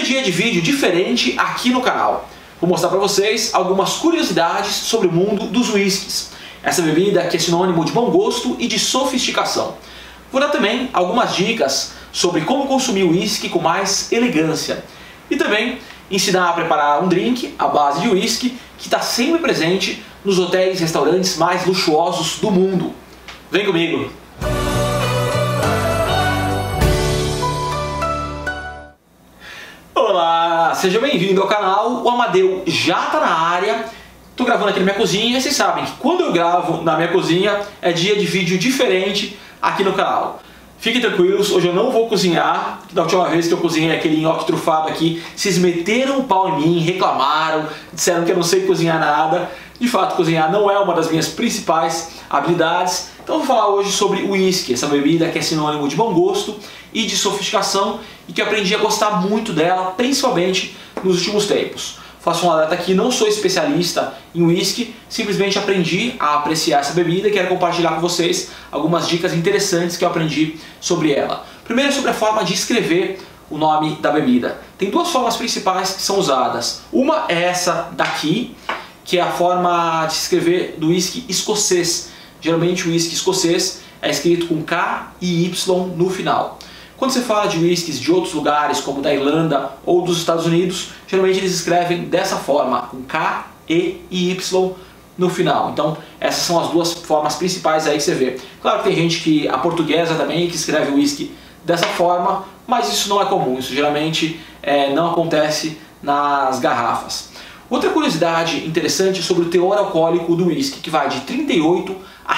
é dia de vídeo diferente aqui no canal. Vou mostrar para vocês algumas curiosidades sobre o mundo dos whiskies. Essa bebida que é sinônimo de bom gosto e de sofisticação. Vou dar também algumas dicas sobre como consumir o whisky com mais elegância. E também ensinar a preparar um drink à base de whisky que está sempre presente nos hotéis e restaurantes mais luxuosos do mundo. Vem comigo! Olá, seja bem-vindo ao canal. O Amadeu já está na área. Estou gravando aqui na minha cozinha e vocês sabem que quando eu gravo na minha cozinha é dia de vídeo diferente aqui no canal. Fiquem tranquilos, hoje eu não vou cozinhar. Da última vez que eu cozinhei aquele nhoque trufado aqui, vocês meteram o pau em mim, reclamaram, disseram que eu não sei cozinhar nada. De fato, cozinhar não é uma das minhas principais habilidades. Então eu vou falar hoje sobre o whisky, essa bebida que é sinônimo de bom gosto e de sofisticação e que eu aprendi a gostar muito dela, principalmente nos últimos tempos. Faço um alerta aqui, não sou especialista em whisky, simplesmente aprendi a apreciar essa bebida e quero compartilhar com vocês algumas dicas interessantes que eu aprendi sobre ela. Primeiro é sobre a forma de escrever o nome da bebida. Tem duas formas principais que são usadas. Uma é essa daqui, que é a forma de escrever do whisky escocês. Geralmente o whisky escocês é escrito com K e Y no final. Quando você fala de whiskies de outros lugares, como da Irlanda ou dos Estados Unidos, geralmente eles escrevem dessa forma, com K, E e Y no final. Então essas são as duas formas principais aí que você vê. Claro que tem gente que, a portuguesa também, que escreve o whisky dessa forma, mas isso não é comum, isso geralmente não acontece nas garrafas. Outra curiosidade interessante é sobre o teor alcoólico do whisky, que vai de 38% a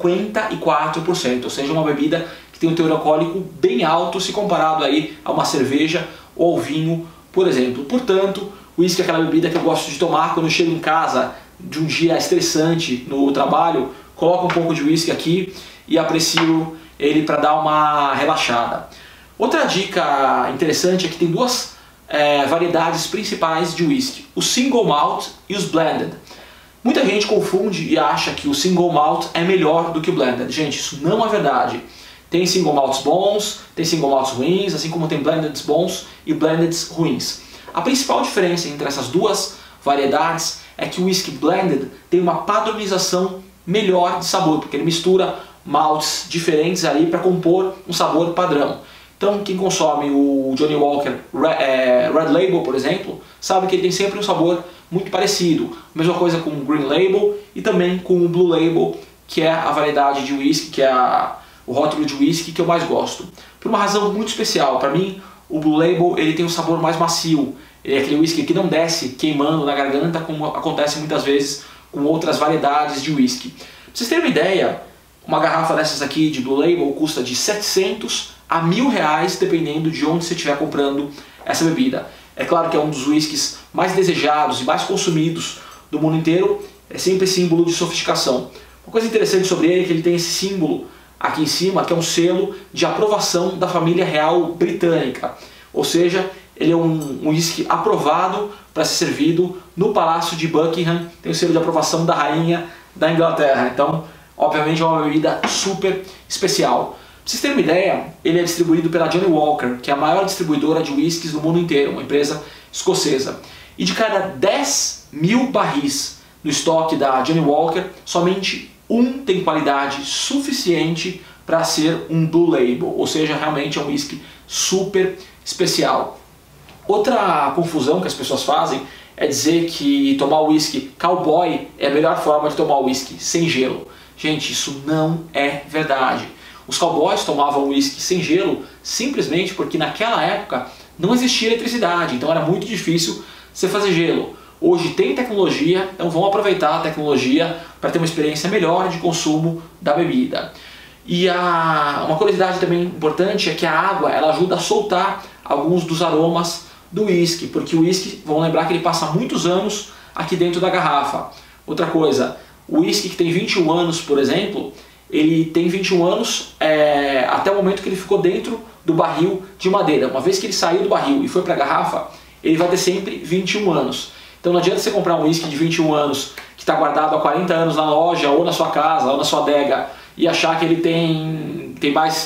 54%, ou seja, uma bebida que tem um teor alcoólico bem alto se comparado aí a uma cerveja ou ao vinho, por exemplo. Portanto, o whisky é aquela bebida que eu gosto de tomar quando eu chego em casa de um dia estressante no trabalho, coloco um pouco de whisky aqui e aprecio ele para dar uma relaxada. Outra dica interessante é que tem duas variedades principais de whisky, o single malt e os blended. Muita gente confunde e acha que o single malt é melhor do que o blended. Gente, isso não é verdade. Tem single malts bons, tem single malts ruins, assim como tem blendeds bons e blendeds ruins. A principal diferença entre essas duas variedades é que o whisky blended tem uma padronização melhor de sabor, porque ele mistura maltes diferentes ali para compor um sabor padrão. Então quem consome o Johnnie Walker Red Label, por exemplo, sabe que ele tem sempre um sabor muito parecido. Mesma coisa com o Green Label e também com o Blue Label, que é a variedade de whisky, que é o rótulo de whisky que eu mais gosto. Por uma razão muito especial, para mim o Blue Label ele tem um sabor mais macio. Ele é aquele whisky que não desce queimando na garganta, como acontece muitas vezes com outras variedades de whisky. Pra vocês terem uma ideia, uma garrafa dessas aqui de Blue Label custa de 700 a R$1.000, dependendo de onde você estiver comprando essa bebida. É claro que é um dos whiskies mais desejados e mais consumidos do mundo inteiro, é sempre símbolo de sofisticação. Uma coisa interessante sobre ele é que ele tem esse símbolo aqui em cima, que é um selo de aprovação da família real britânica. Ou seja, ele é um whisky aprovado para ser servido no Palácio de Buckingham, tem o selo de aprovação da rainha da Inglaterra. Então, obviamente é uma bebida super especial. Pra vocês terem uma ideia, ele é distribuído pela Johnnie Walker, que é a maior distribuidora de whiskies do mundo inteiro, uma empresa escocesa. E de cada 10.000 barris no estoque da Johnnie Walker, somente um tem qualidade suficiente para ser um Blue Label, ou seja, realmente é um whisky super especial. Outra confusão que as pessoas fazem é dizer que tomar whisky cowboy é a melhor forma de tomar whisky sem gelo. Gente, isso não é verdade. Os cowboys tomavam whisky sem gelo simplesmente porque naquela época não existia eletricidade, então era muito difícil você fazer gelo. Hoje tem tecnologia, então vamos aproveitar a tecnologia para ter uma experiência melhor de consumo da bebida. E uma curiosidade também importante é que a água ela ajuda a soltar alguns dos aromas do whisky, porque o whisky, vamos lembrar que ele passa muitos anos aqui dentro da garrafa. Outra coisa, o whisky que tem 21 anos, por exemplo, ele tem 21 anos até o momento que ele ficou dentro do barril de madeira. Uma vez que ele saiu do barril e foi para a garrafa, ele vai ter sempre 21 anos. Então não adianta você comprar um whisky de 21 anos que está guardado há 40 anos na loja, ou na sua casa, ou na sua adega, e achar que ele tem mais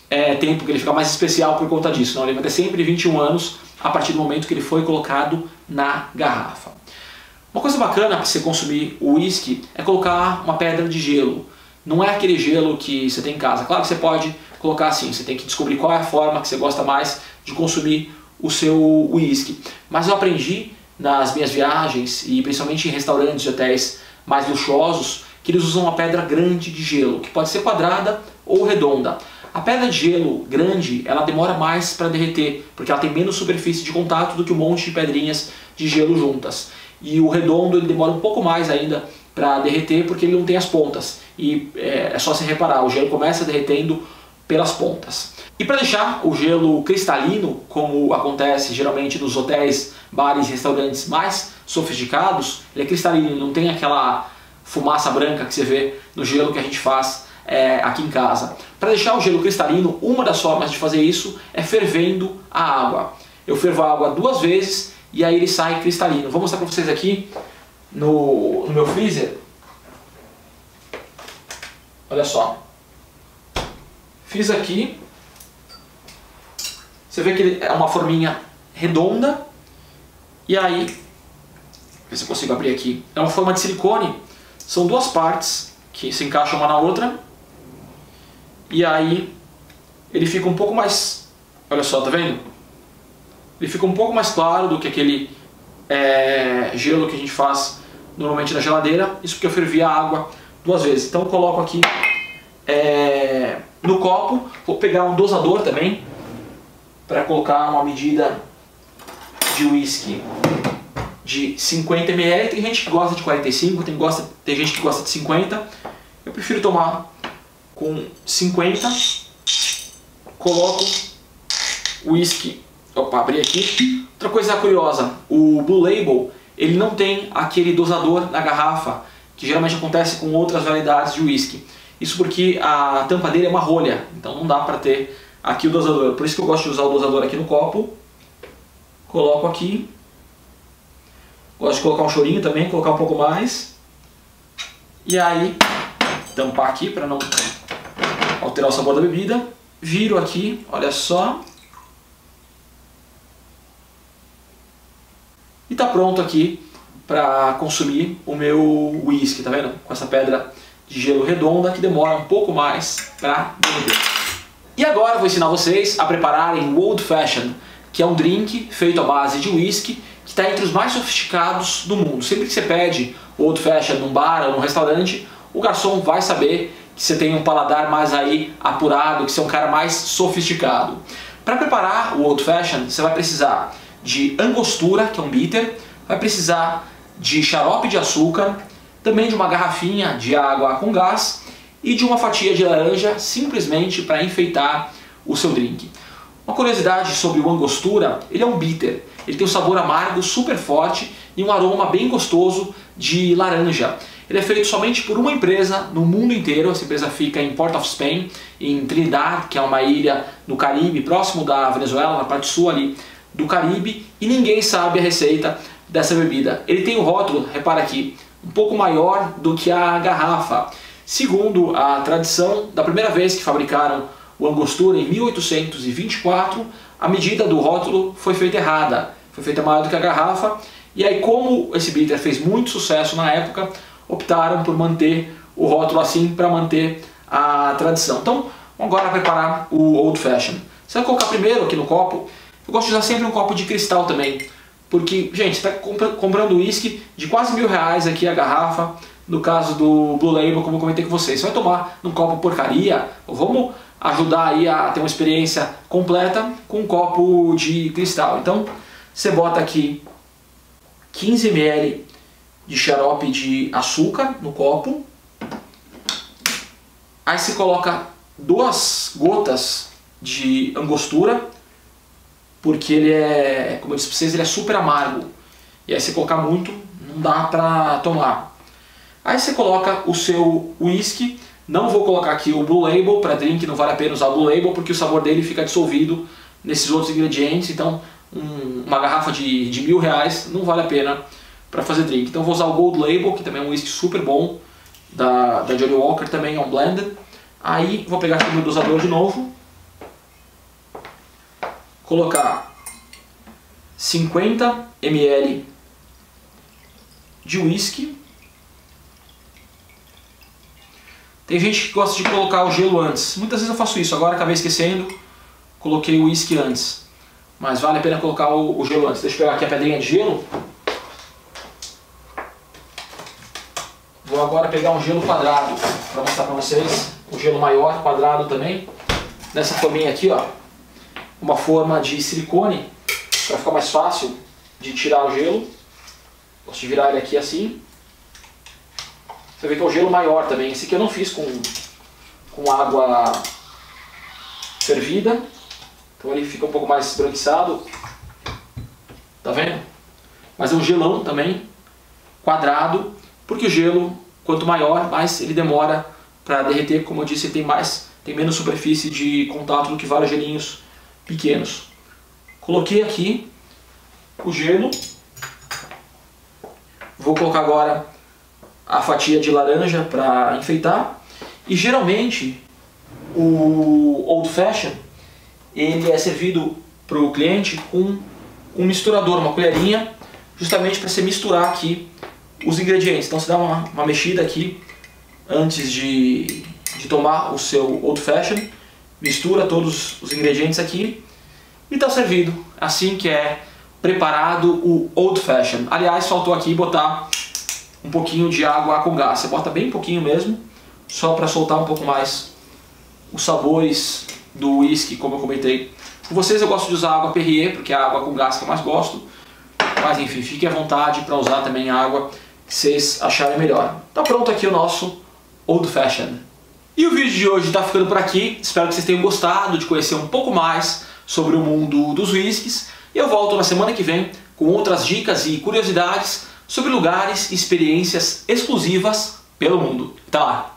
tempo que ele fica mais especial por conta disso. Não, ele vai ter sempre 21 anos a partir do momento que ele foi colocado na garrafa. Uma coisa bacana para você consumir o whisky é colocar uma pedra de gelo. Não é aquele gelo que você tem em casa. Claro que você pode colocar assim, você tem que descobrir qual é a forma que você gosta mais de consumir o seu whisky. Mas eu aprendi nas minhas viagens, e principalmente em restaurantes e hotéis mais luxuosos, que eles usam uma pedra grande de gelo, que pode ser quadrada ou redonda. A pedra de gelo grande, ela demora mais para derreter, porque ela tem menos superfície de contato do que um monte de pedrinhas de gelo juntas. E o redondo, ele demora um pouco mais ainda para derreter, porque ele não tem as pontas. E é só se reparar, o gelo começa derretendo pelas pontas. E para deixar o gelo cristalino, como acontece geralmente nos hotéis, bares e restaurantes mais sofisticados, ele é cristalino, não tem aquela fumaça branca que você vê no gelo que a gente faz aqui em casa. Para deixar o gelo cristalino, uma das formas de fazer isso é fervendo a água. Eu fervo a água 2 vezes e aí ele sai cristalino. Vou mostrar para vocês aqui no meu freezer. Olha só. Fiz aqui. Você vê que ele é uma forminha redonda. E aí, ver se eu consigo abrir aqui. É uma forma de silicone. São 2 partes que se encaixam uma na outra. E aí ele fica um pouco mais... Olha só, tá vendo? Ele fica um pouco mais claro do que aquele gelo que a gente faz normalmente na geladeira. Isso porque eu fervi a água 2 vezes. Então eu coloco aqui no copo. Vou pegar um dosador também para colocar uma medida de whisky de 50 ml. Tem gente que gosta de 45, tem gente que gosta de 50. Eu prefiro tomar com 50. Coloco o whisky. Opa, abri aqui. Outra coisa curiosa, o Blue Label, ele não tem aquele dosador na garrafa, que geralmente acontece com outras variedades de whisky. Isso porque a tampa dele é uma rolha, então não dá para ter aqui o dosador. Por isso que eu gosto de usar o dosador aqui no copo. Coloco aqui. Gosto de colocar um chorinho também, colocar um pouco mais. E aí, tampar aqui para não alterar o sabor da bebida. Viro aqui, olha só. E tá pronto aqui para consumir o meu whisky, tá vendo? Com essa pedra de gelo redonda que demora um pouco mais para derreter. E agora eu vou ensinar vocês a prepararem o Old Fashioned, que é um drink feito à base de whisky, que está entre os mais sofisticados do mundo. Sempre que você pede o Old Fashioned num bar ou num restaurante, o garçom vai saber que você tem um paladar mais aí apurado, que você é um cara mais sofisticado. Para preparar o Old Fashioned, você vai precisar de angostura, que é um bitter, vai precisar de xarope de açúcar, também de uma garrafinha de água com gás e de uma fatia de laranja, simplesmente para enfeitar o seu drink. Uma curiosidade sobre o angostura, ele é um bitter, ele tem um sabor amargo super forte e um aroma bem gostoso de laranja. Ele é feito somente por uma empresa no mundo inteiro. Essa empresa fica em Port of Spain, em Trinidad, que é uma ilha no Caribe, próximo da Venezuela, na parte sul ali do Caribe, e ninguém sabe a receita dessa bebida. Ele tem o rótulo, repara aqui, um pouco maior do que a garrafa. Segundo a tradição, da primeira vez que fabricaram o angostura, em 1824, a medida do rótulo foi feita errada, foi feita maior do que a garrafa, e aí como esse bitter fez muito sucesso na época, optaram por manter o rótulo assim para manter a tradição. Então, vamos agora preparar o Old Fashioned. Você vai colocar primeiro aqui no copo. Eu gosto de usar sempre um copo de cristal também, porque, gente, você está comprando uísque de quase R$1.000 aqui a garrafa, no caso do Blue Label, como eu comentei com vocês. Você vai tomar num copo porcaria, vamos ajudar aí a ter uma experiência completa com um copo de cristal. Então, você bota aqui 15 ml de xarope de açúcar no copo. Aí você coloca 2 gotas de angostura, porque ele é, como eu disse para vocês, ele é super amargo. E aí se colocar muito, não dá para tomar. Aí você coloca o seu whisky. Não vou colocar aqui o Blue Label para drink, não vale a pena usar o Blue Label, porque o sabor dele fica dissolvido nesses outros ingredientes. Então uma garrafa de R$1.000 não vale a pena para fazer drink. Então vou usar o Gold Label, que também é um whisky super bom, da Johnnie Walker, também é um blended. Aí vou pegar aqui o meu dosador de novo. colocar 50 ml de whisky. Tem gente que gosta de colocar o gelo antes. Muitas vezes eu faço isso, agora acabei esquecendo, coloquei o whisky antes. Mas vale a pena colocar o gelo antes. Deixa eu pegar aqui a pedrinha de gelo. Vou agora pegar um gelo quadrado para mostrar para vocês. Um gelo maior, quadrado também. Nessa forminha aqui, ó. Uma forma de silicone, para ficar mais fácil de tirar o gelo. Gosto de virar ele aqui assim. Você vê que é o gelo maior também. Esse aqui eu não fiz com água fervida. Então ele fica um pouco mais esbranquiçado. Tá vendo? Mas é um gelão também, quadrado. Porque o gelo, quanto maior, mais ele demora para derreter. Como eu disse, ele tem menos superfície de contato do que vários gelinhos pequenos. Coloquei aqui o gelo. Vou colocar agora a fatia de laranja para enfeitar. E geralmente o Old Fashion ele é servido para o cliente com um misturador, uma colherinha, justamente para você misturar aqui os ingredientes. Então você dá uma mexida aqui antes de tomar o seu Old Fashion, mistura todos os ingredientes aqui e está servido. Assim que é preparado o Old Fashion. Aliás, faltou aqui botar um pouquinho de água com gás. Você bota bem pouquinho mesmo, só para soltar um pouco mais os sabores do whisky, como eu comentei. Com vocês eu gosto de usar água Perrier, porque é a água com gás que eu mais gosto. Mas enfim, fiquem à vontade para usar também a água que vocês acharem melhor. Tá pronto aqui o nosso Old Fashion. E o vídeo de hoje está ficando por aqui. Espero que vocês tenham gostado de conhecer um pouco mais sobre o mundo dos whiskies. E eu volto na semana que vem com outras dicas e curiosidades sobre lugares e experiências exclusivas pelo mundo. Até lá!